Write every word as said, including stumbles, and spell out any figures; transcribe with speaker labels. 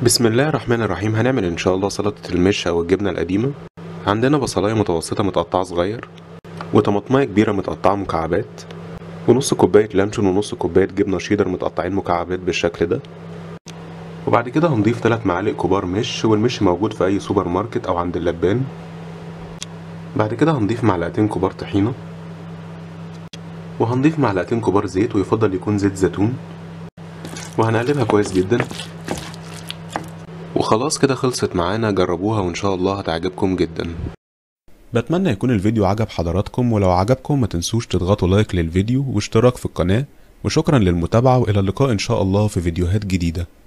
Speaker 1: بسم الله الرحمن الرحيم. هنعمل ان شاء الله سلطة المش او الجبنة القديمة. عندنا بصلاية متوسطة متقطعة صغير، وطماطماية كبيرة متقطعة مكعبات، ونص كوباية لانشون، ونص كوباية جبنة شيدر متقطعين مكعبات بالشكل ده. وبعد كده هنضيف ثلاث معالق كبار مش، والمش موجود في اي سوبر ماركت او عند اللبان. بعد كده هنضيف معلقتين كبار طحينة، وهنضيف معلقتين كبار زيت، ويفضل يكون زيت زيتون، وهنقلبها كويس جدا. وخلاص كده خلصت معانا، جربوها وان شاء الله هتعجبكم جدا. بتمنى يكون الفيديو عجب حضراتكم، ولو عجبكم ما تنسوش تضغطوا لايك للفيديو واشتراك في القناة، وشكرا للمتابعة، والى اللقاء ان شاء الله في فيديوهات جديدة.